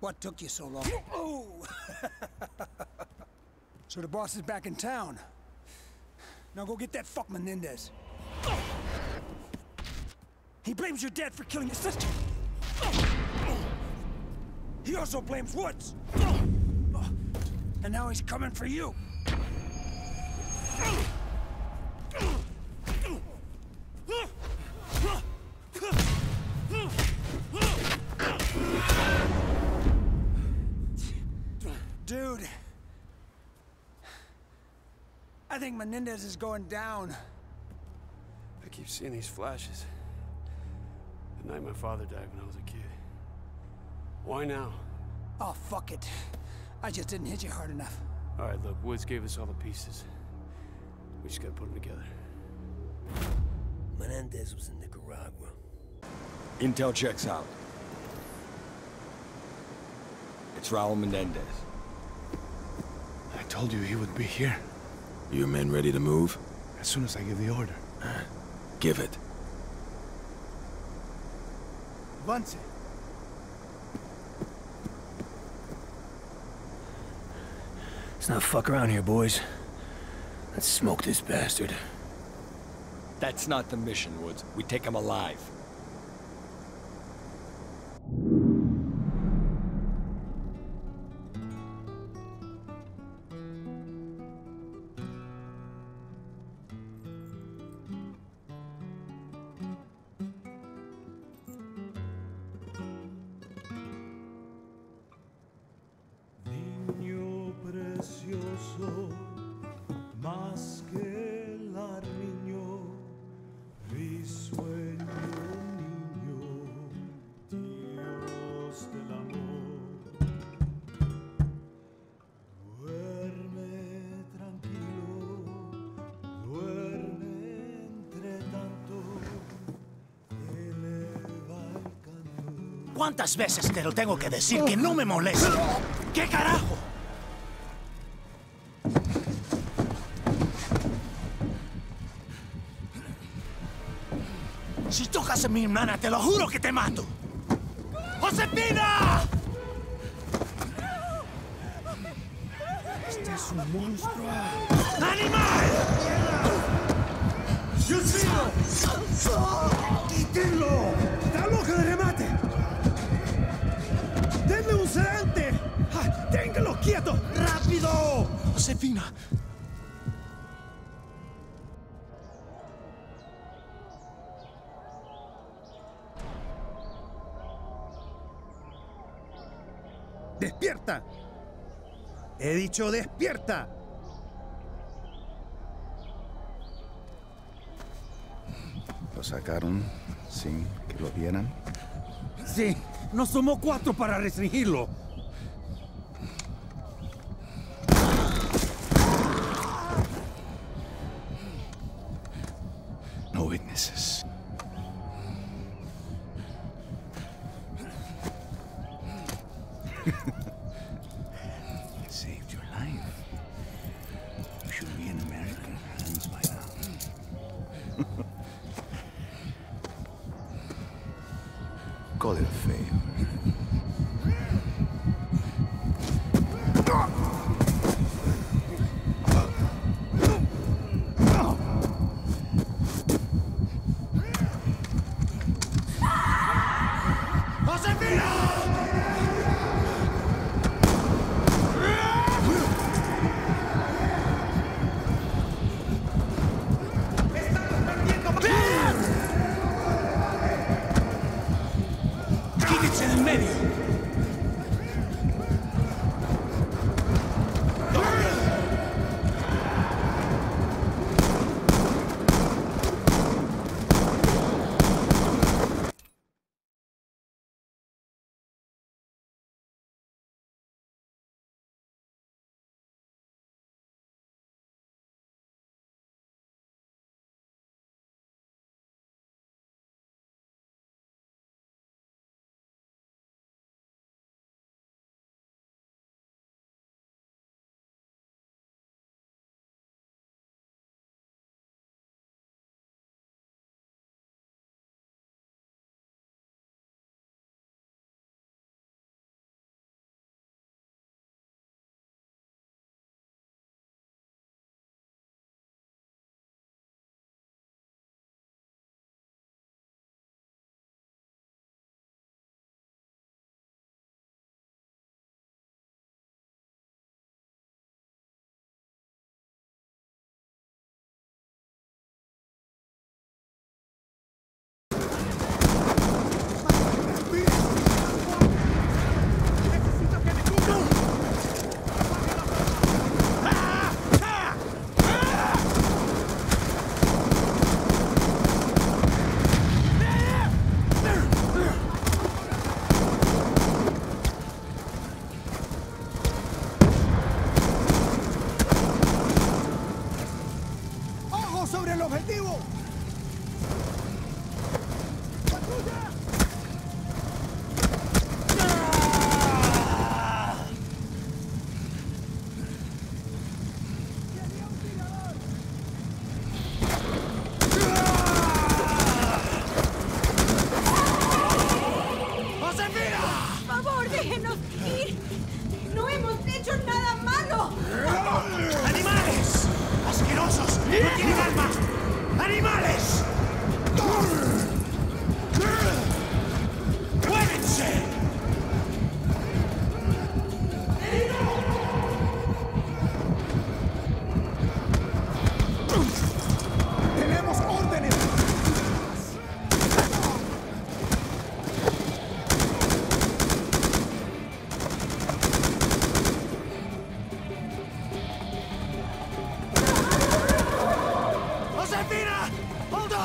What took you so long? Oh! So the boss is back in town. Now go get that fuck Menendez. He blames your dad for killing his sister. He also blames Woods. And now he's coming for you. Dude, I think Menendez is going down. I keep seeing these flashes. The night my father died when I was a kid. Why now? Oh, fuck it. I just didn't hit you hard enough. All right, look, Woods gave us all the pieces. We just gotta put them together. Menendez was in Nicaragua. Intel checks out. It's Raul Menendez. I told you he would be here. Your men ready to move? As soon as I give the order. Give it. Avance. Let's not fuck around here, boys. Let's smoke this bastard. That's not the mission, Woods. We take him alive. Niño precioso, más que el armiño, risueño niño, Dios del amor. Duerme tranquilo, duerme entre tanto, eleva el canto. ¿Cuántas veces te lo tengo que decir que no me moleste? ¿Qué carajo? Si tocas a mi hermana, te lo juro que te mato. ¡Josefina! Este es un monstruo. ¡Animal! ¡Dios mío! ¡Quítenlo! ¡Está loca de remate! ¡Denle un sedante! ¡Ah, ¡téngalo quieto! ¡Rápido! Josefina. ¡Despierta! He dicho despierta. ¿Lo sacaron sin que lo vieran? Sí, nos tomó 4 para restringirlo. No witnesses. Saved your life. You should be in American hands by now. Call it a favor.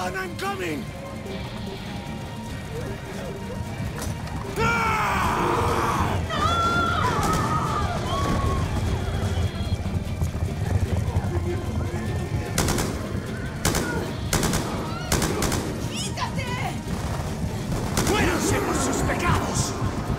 on, I'm coming! ¡Muéranse por sus pecados!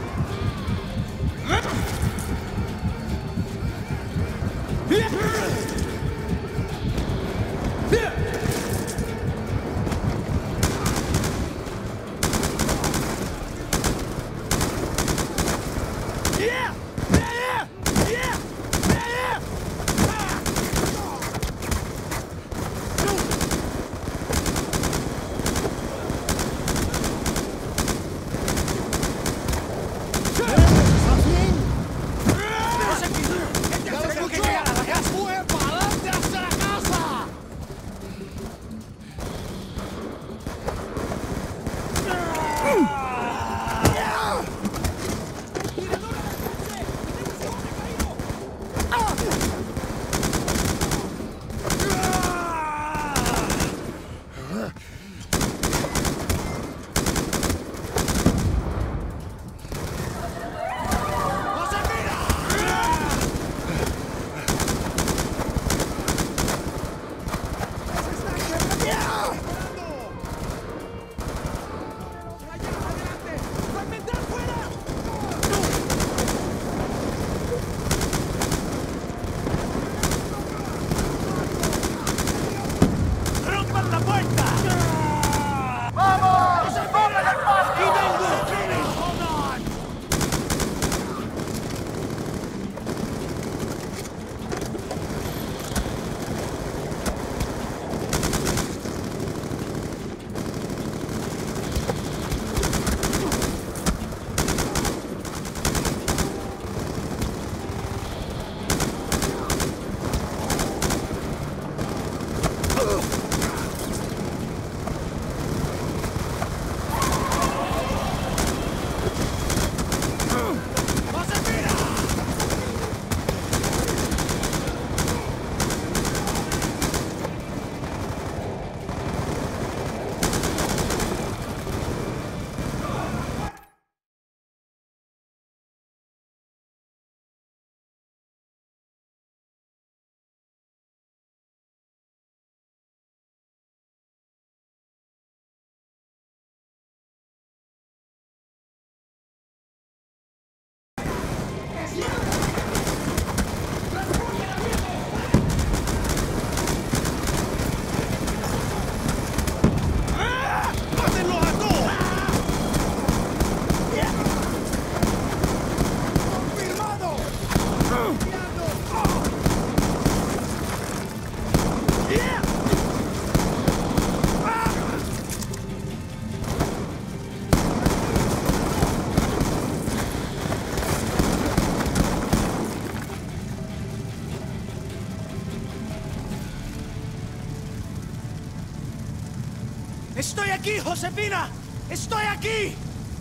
¡Estoy aquí, Josefina! ¡Estoy aquí!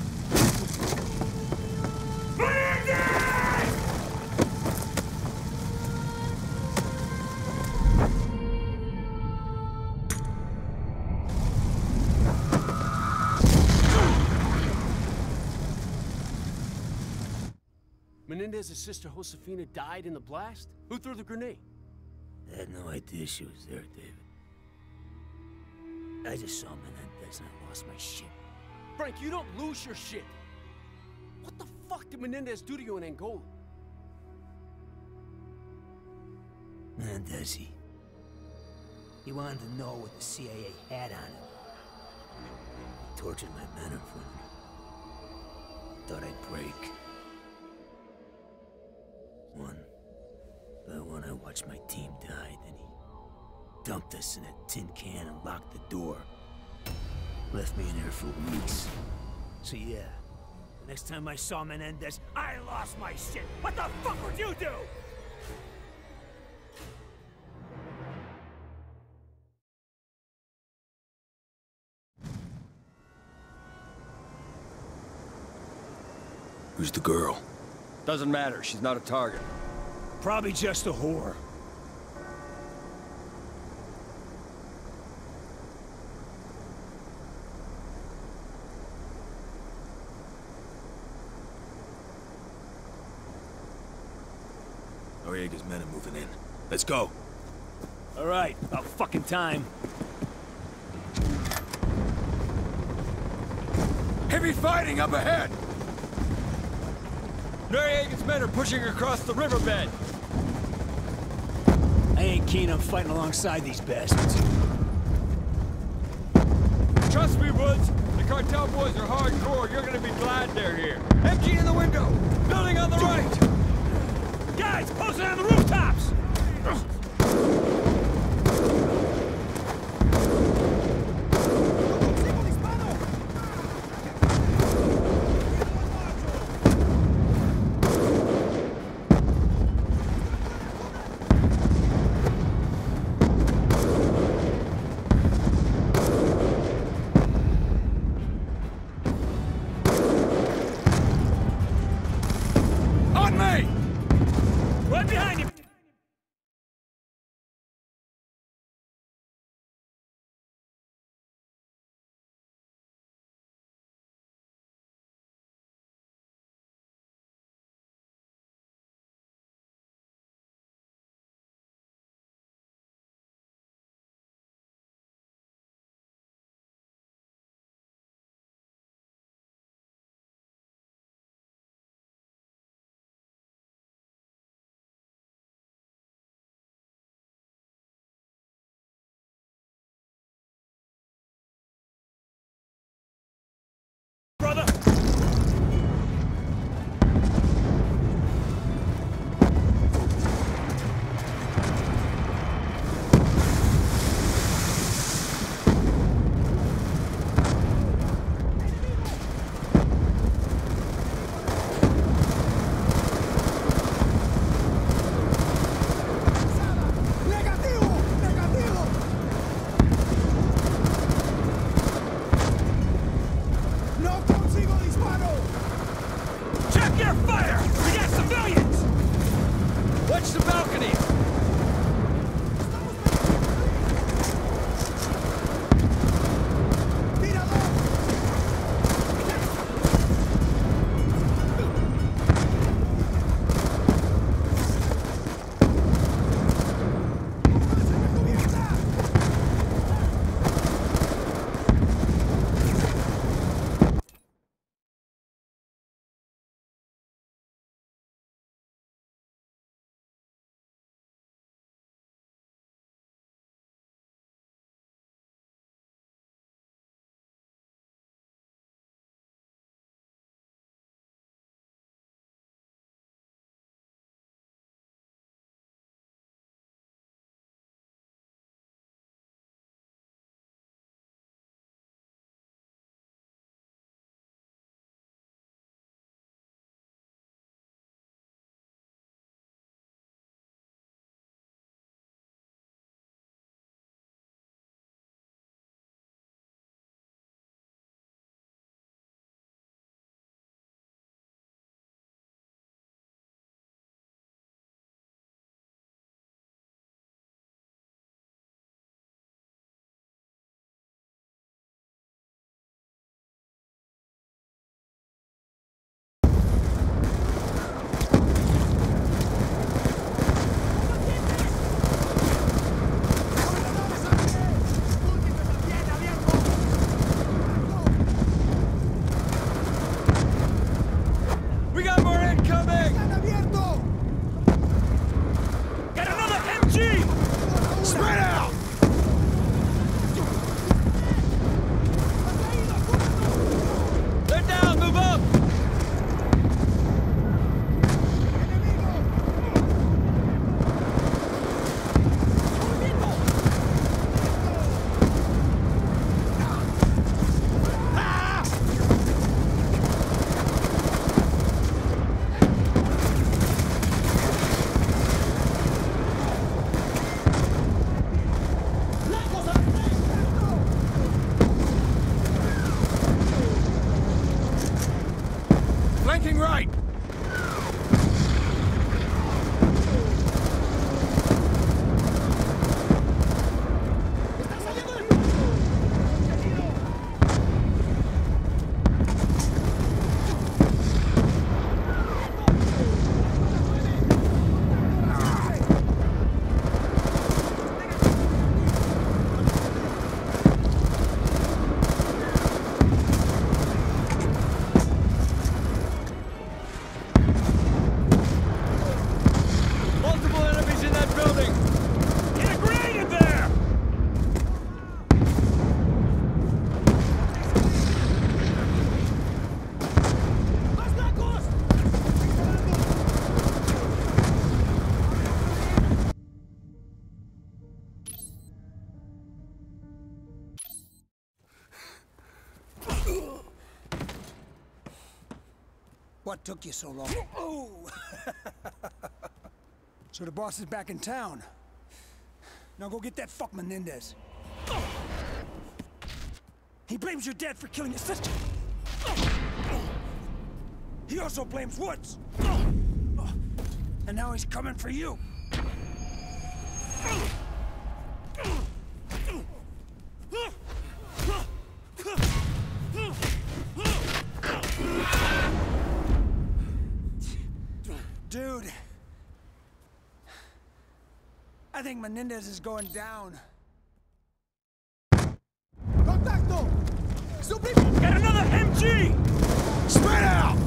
Menendez's sister Josefina died in the blast? Who threw the grenade? I had no idea she was there, David. I just saw Menendez and I lost my shit. Frank, you don't lose your shit. What the fuck did Menendez do to you in Angola? Menendez, he wanted to know what the CIA had on him. He tortured my men in front of me. Thought I'd break. But when I watched my team die, then he dumped us in a tin can and locked the door. Left me in there for weeks. So yeah, the next time I saw Menendez, I lost my shit. What the fuck would you do? Who's the girl? Doesn't matter, she's not a target. Probably just a whore. moving in. Let's go. All right, about fucking time. Heavy fighting up ahead! Noriega's men are pushing across the riverbed. I ain't keen on fighting alongside these bastards. Trust me, Woods. The cartel boys are hardcore. You're gonna be glad they're here. Empty in the window! Building on the right! Guys, closing on the rooftops! On me! Right behind you! what took you so long? Oh! So the boss is back in town. Now go get that fuck Menendez. He blames your dad for killing his sister. He also blames Woods. And now he's coming for you. Dude, I think Menendez is going down. Contacto! Get another MG! Spread out!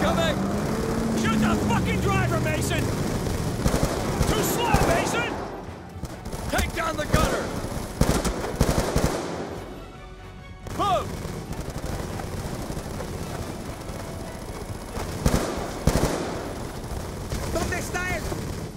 coming! Shoot the fucking driver, Mason! Too slow, Mason! Take down the gunner! Move! ¿Dónde está él?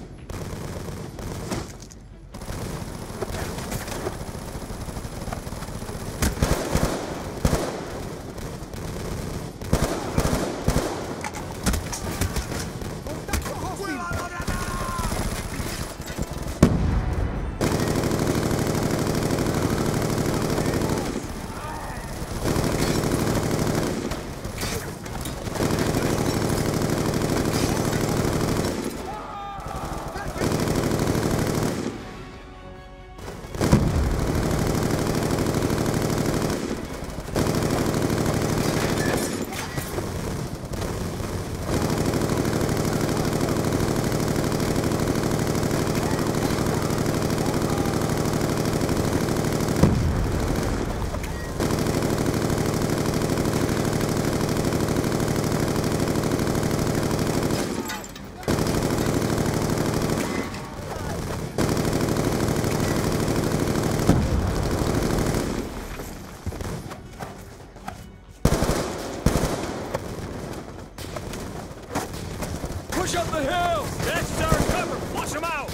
Push up the hill! That's our cover! Flush them out!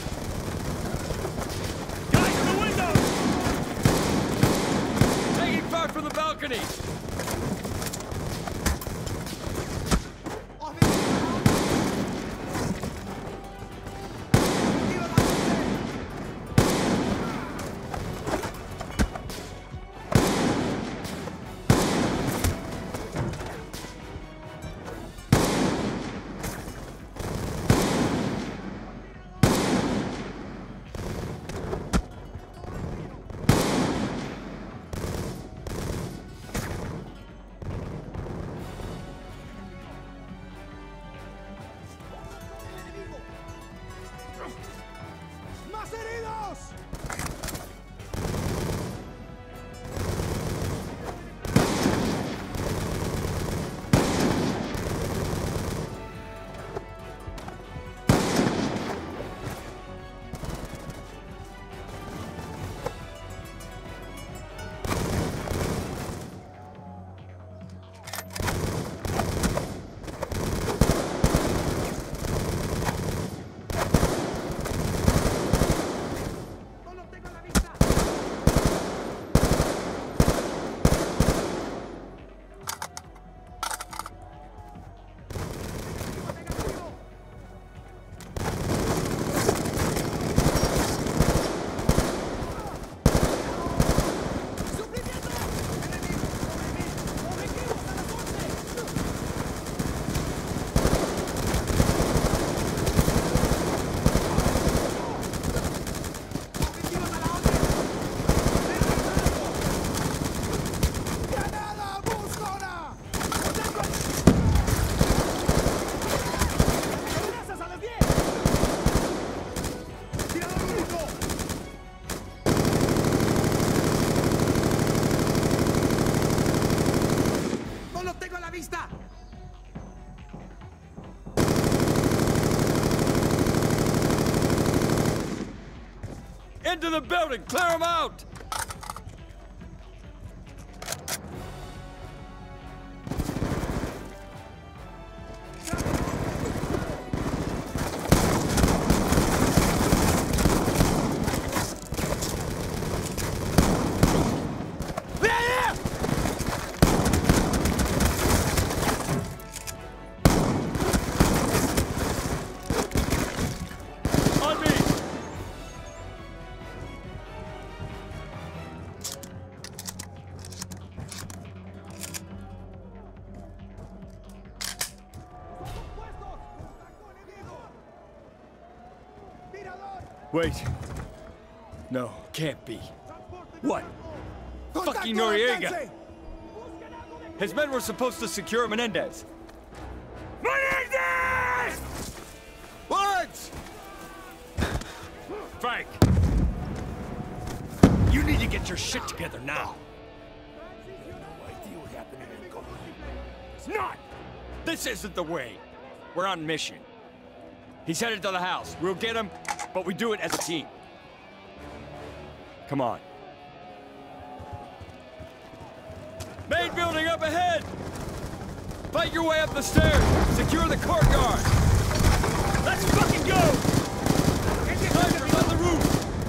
Guys in the windows! Taking fire from the balcony! ¡Más heridos! Into the building! Clear them out! Wait. No, can't be. What? Fucking Noriega! His men were supposed to secure Menendez. Menendez! Bullets! Frank! You need to get your shit together now. It's not! This isn't the way. We're on mission. He's headed to the house. We'll get him, but we do it as a team. Come on. Main building up ahead! Fight your way up the stairs! Secure the courtyard! Let's fucking go! Snipers on the roof!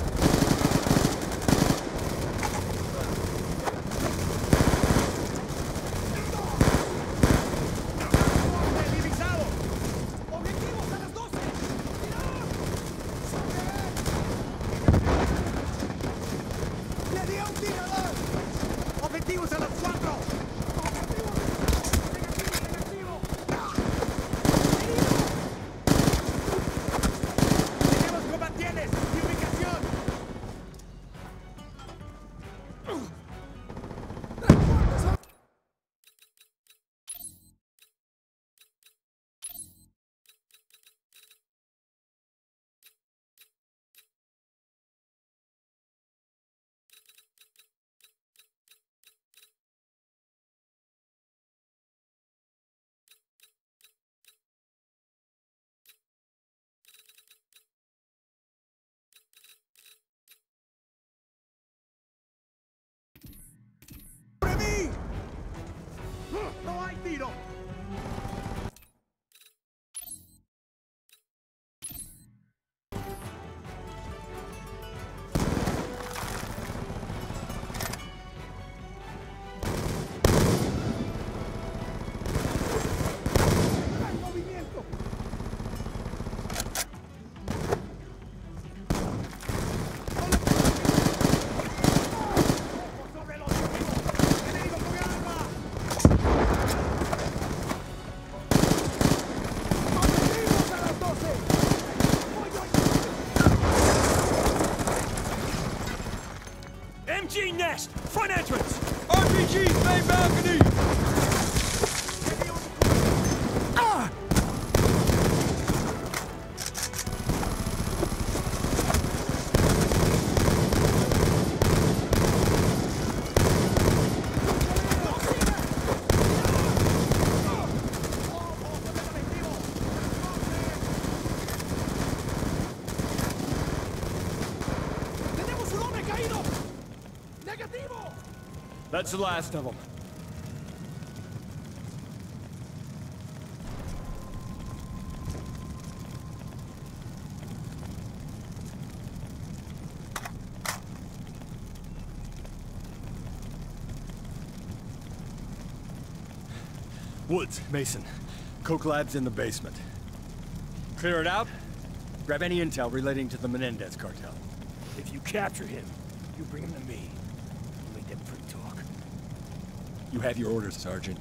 ¡No hay tiro! MG Nest! Front entrance! RPG main balcony! That's the last of them. Woods, Mason. Coke Lab's in the basement. Clear it out. Grab any intel relating to the Menendez cartel. If you capture him, you bring him to me. We'll make that free talk. You have your orders, Sergeant.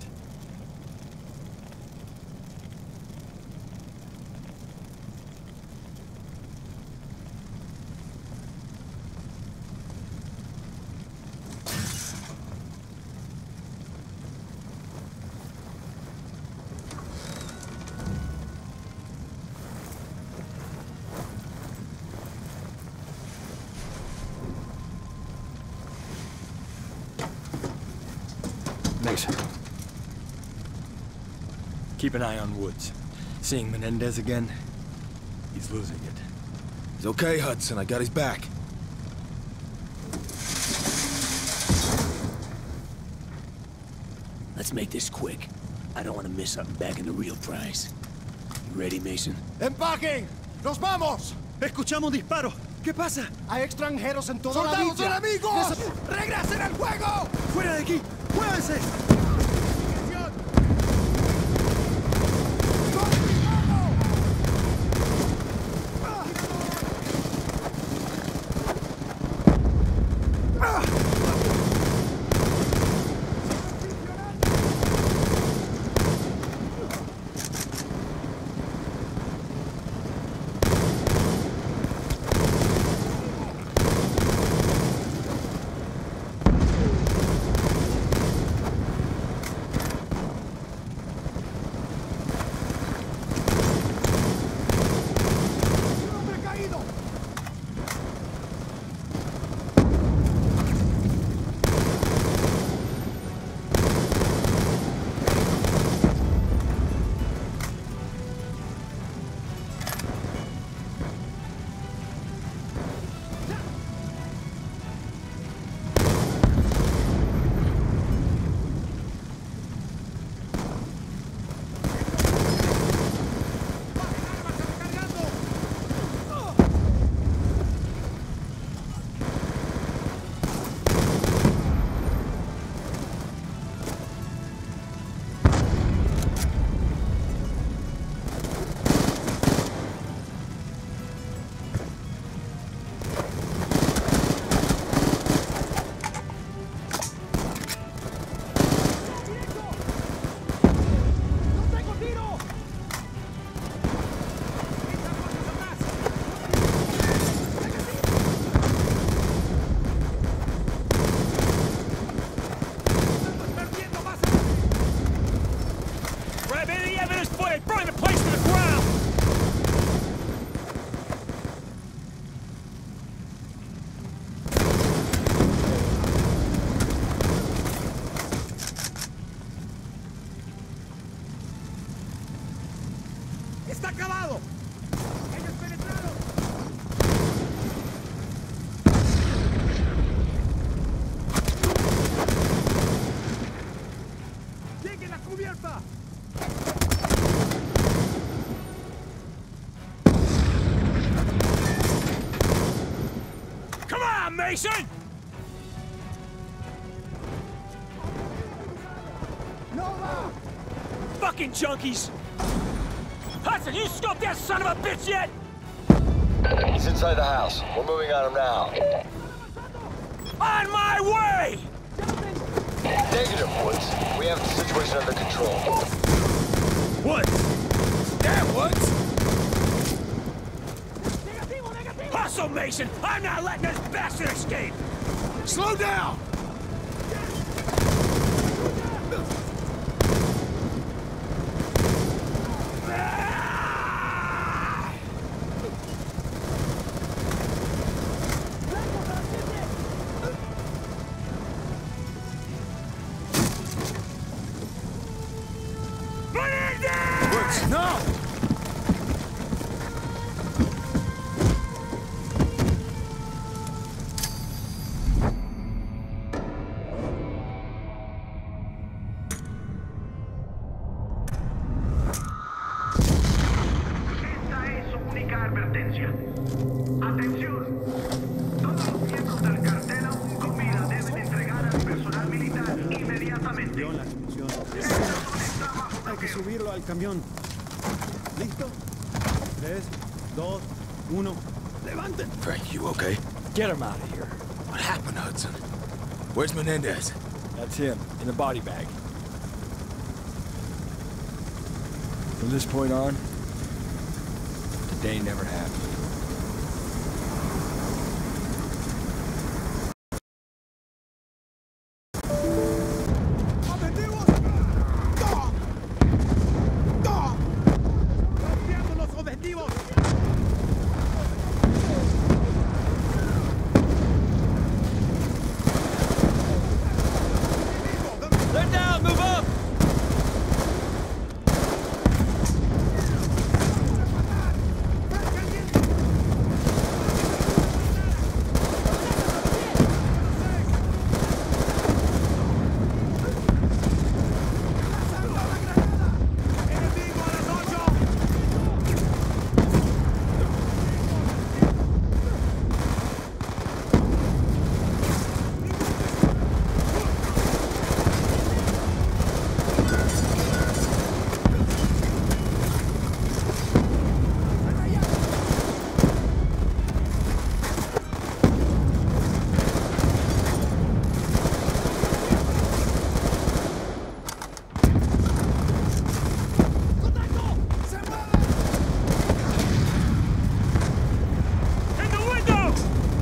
Mason. Keep an eye on Woods. Seeing Menendez again, he's losing it. He's okay, Hudson. I got his back. Let's make this quick. I don't want to miss something back in the real prize. You ready, Mason? ¡Empaquen! ¡Nos vamos! Escuchamos disparos. ¿Qué pasa? Hay extranjeros en toda la villa. ¡Soldados enemigos! ¡Regresen al juego! ¡Fuera de aquí! ¡Muévanse! ¡Está acabado! ¡Ellos penetraron! ¡Llegue la cubierta! Come on, Mason! Fucking junkies! Hudson, you scoped that son of a bitch yet? He's inside the house. We're moving on him now. On my way! Negative, Woods. We have the situation under control. Woods! Damn, Woods! Hustle, Mason! I'm not letting this bastard escape! Slow down! Woods, no! Esta es su única advertencia. Atención. Todos los miembros del cartel aún comida deben entregar al personal militar inmediatamente. Hay que subirlo al camión. ¿Listo? 3, 2, 1. ¡Levanten! Frank, you okay? Get him out of here. What happened, Hudson? Where's Menendez? That's him, in the body bag. From this point on, the day never happened. ¡Objetivos! ¡No! ¡No! ¡Rompiendo los objetivos! They're down, move up! ¡Enemigo a las 8! In the window!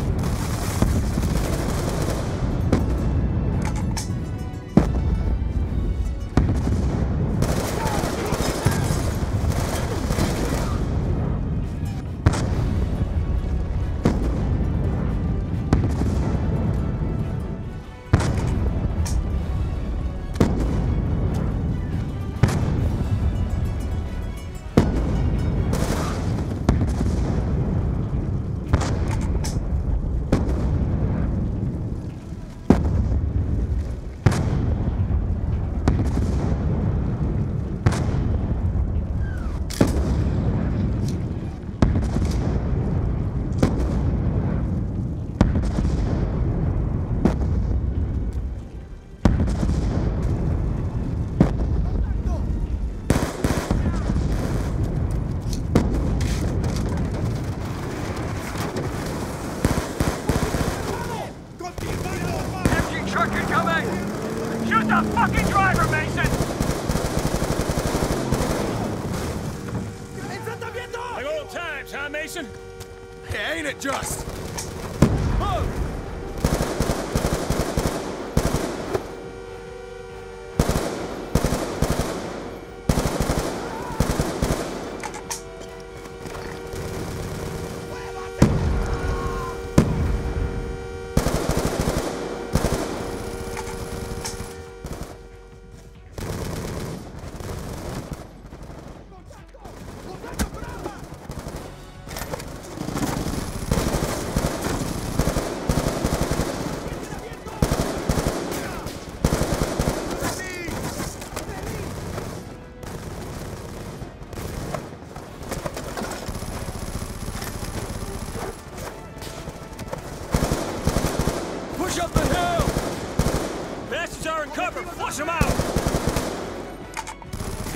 Empty truck incoming! Shoot the fucking driver, Mason! Like old times, huh, Mason? Hey, ain't it just? Move!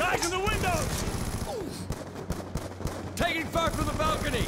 Guys in the windows! Taking fire from the balcony!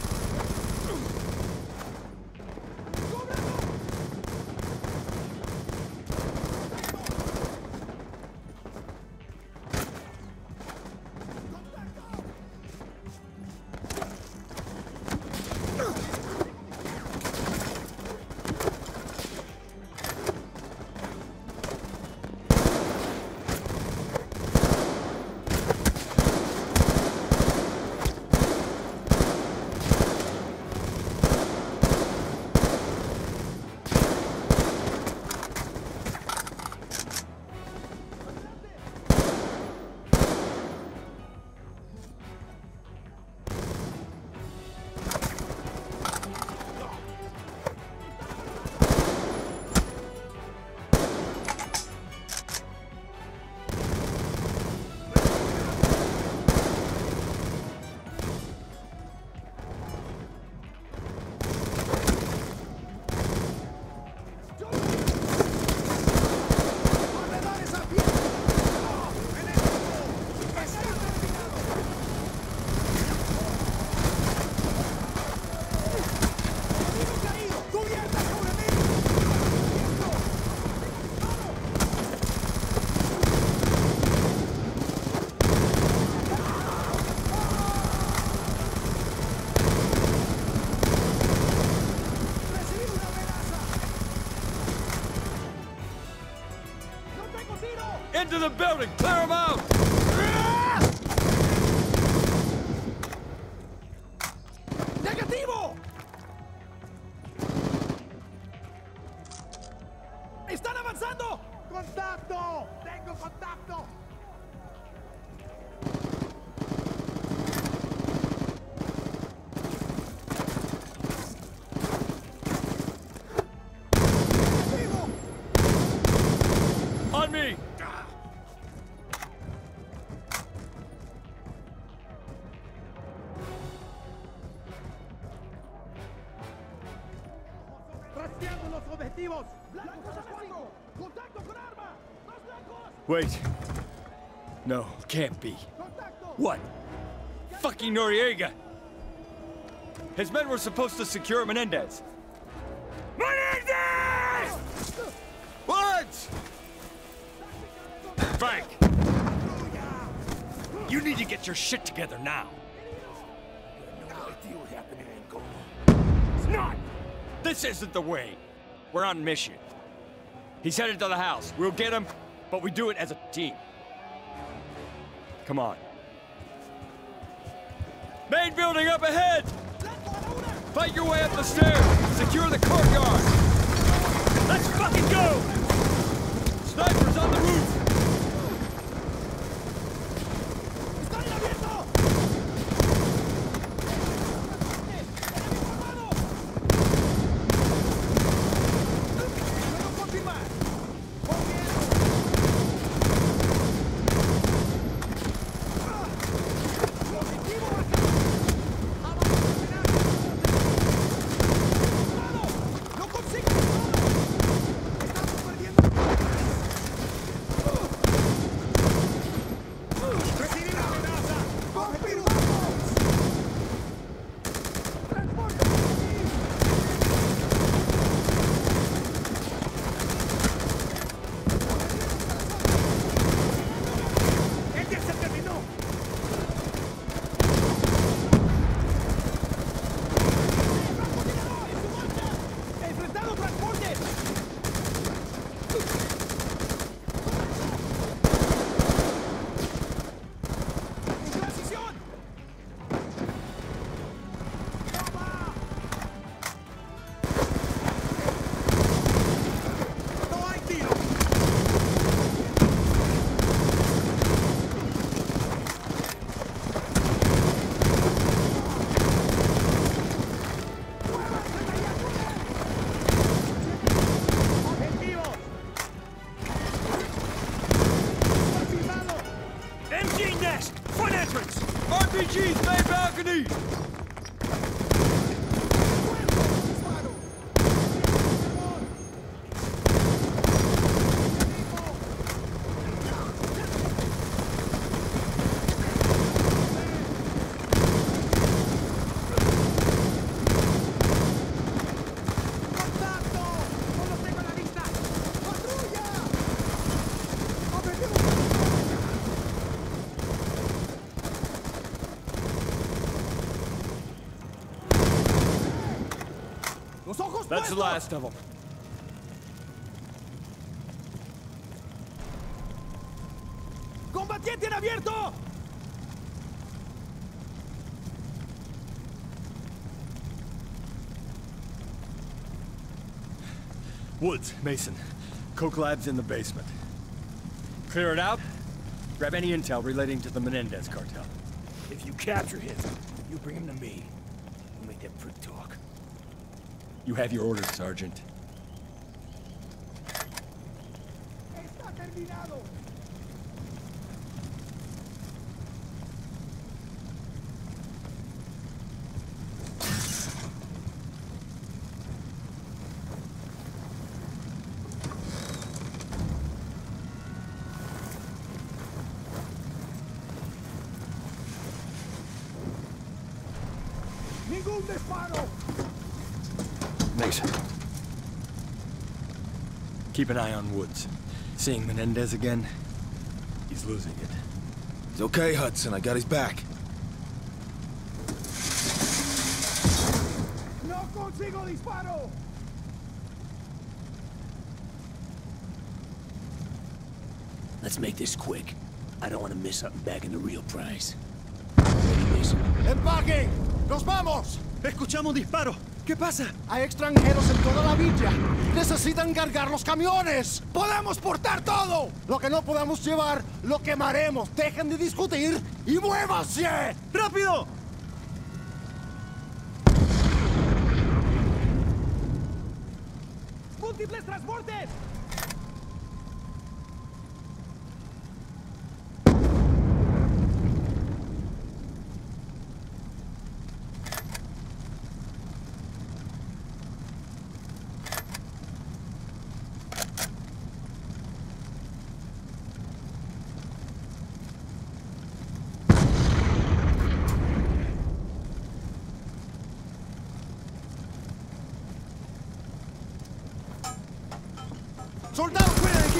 Into the building! Clear them out! ¡Negativo! ¡Están avanzando! ¡Contacto! ¡Tengo contacto! On me! ¡Rastreando los objetivos! ¡Blancos a fuego! ¡Contacto con arma! ¡Más blancos! Wait. No, can't be. ¡Contacto! What? Fucking Noriega! His men were supposed to secure Menendez. Menendez! What? Frank! You need to get your shit together now. It's not! This isn't the way. We're on mission. He's headed to the house. We'll get him, but we do it as a team. Come on. Main building up ahead! Fight your way up the stairs! Secure the courtyard! Let's fucking go! Snipers on the roof! RPG's main balcony! That's the last of them. ¡Combatiente en abierto! Woods, Mason. Coke Lab's in the basement. Clear it out. Grab any intel relating to the Menendez cartel. If you capture him, you bring him to me. We'll make that prick talk. You have your orders, Sergeant. ¡Está terminado! ¡Ningún disparo! Mason. Keep an eye on Woods. Seeing Menendez again, he's losing it. He's okay, Hudson. I got his back. ¡No consigo disparo! Let's make this quick. I don't want to miss something back in the real prize. Ready, Mason? ¡Empaque! ¡Nos vamos! Escuchamos disparo. ¿Qué pasa? Hay extranjeros en toda la villa. Necesitan cargar los camiones. ¡Podemos portar todo! Lo que no podamos llevar, lo quemaremos. Dejen de discutir y muévanse. ¡Rápido! ¡Múltiples transportes! ¡Soldados, fuera de aquí!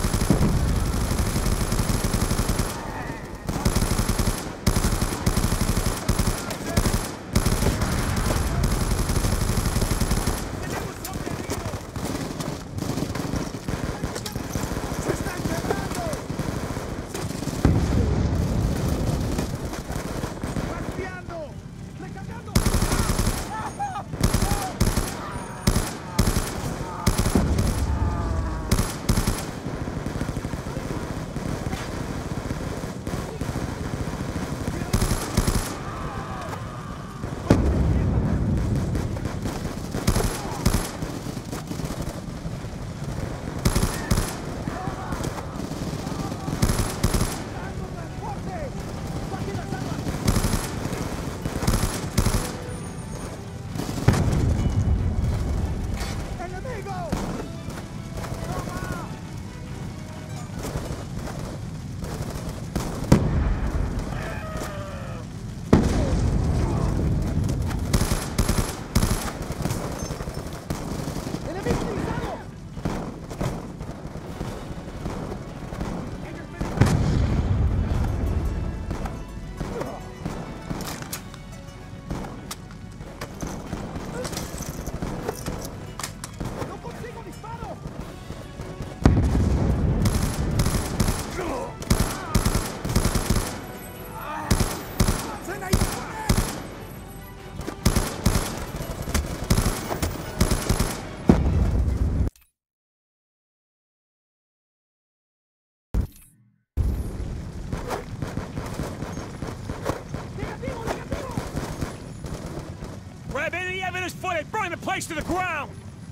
Grab any evidence footage, burn the place to the ground!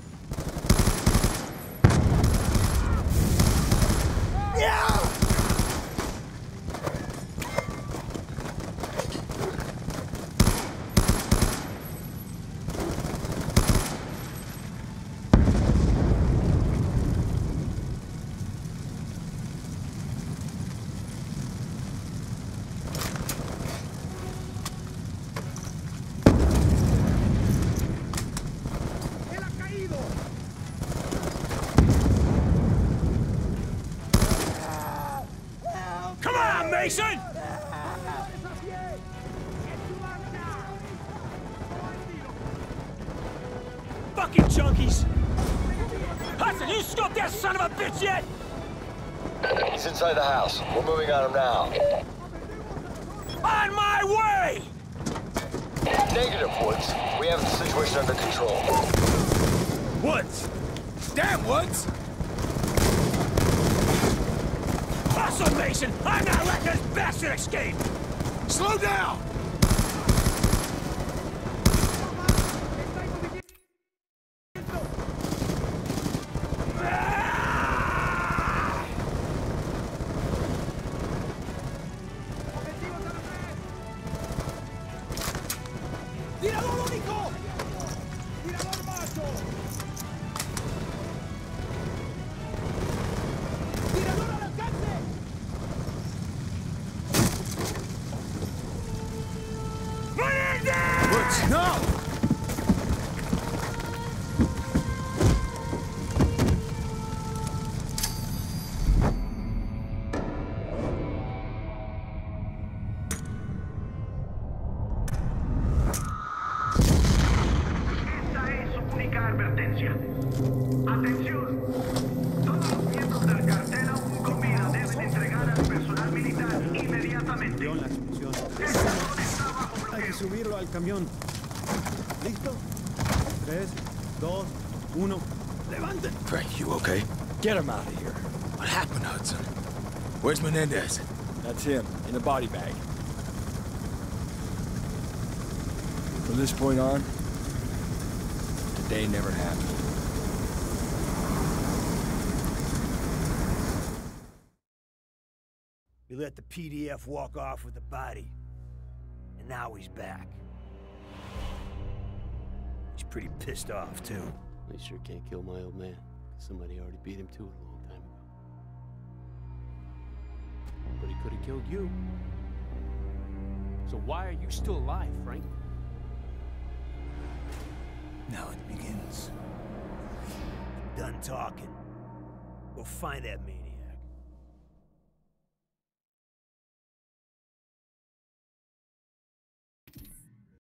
Come on, Mason! fucking junkies! Hudson, you scoped that son of a bitch yet? He's inside the house. We're moving on him now. On my way! Negative, Woods. We have the situation under control. Woods! Damn, Woods! Awesome, Mason! I'm not letting this bastard escape! Slow down! ¡Tirador único! ¡Tirador macho! ¡Tirador al alcance! Woods, no! Esta es su única advertencia. Atención. Todos los miembros del cartel aún con vida deben entregar al personal militar inmediatamente. La explosión. Esta zona está bajo Hay que bloqueo. subirlo al camión. ¿Listo? 3, 2, 1. ¡Levanten! Frank, you okay? Get him out of here. What happened, Hudson? Where's Menendez? That's him, in a body bag. From this point on, today never happened. We let the PDF walk off with the body. And now he's back. He's pretty pissed off, too. I sure can't kill my old man. Somebody already beat him to it a long time ago. But he could have killed you. So why are you still alive, Frank? Now it begins. I'm done talking. Go find that maniac.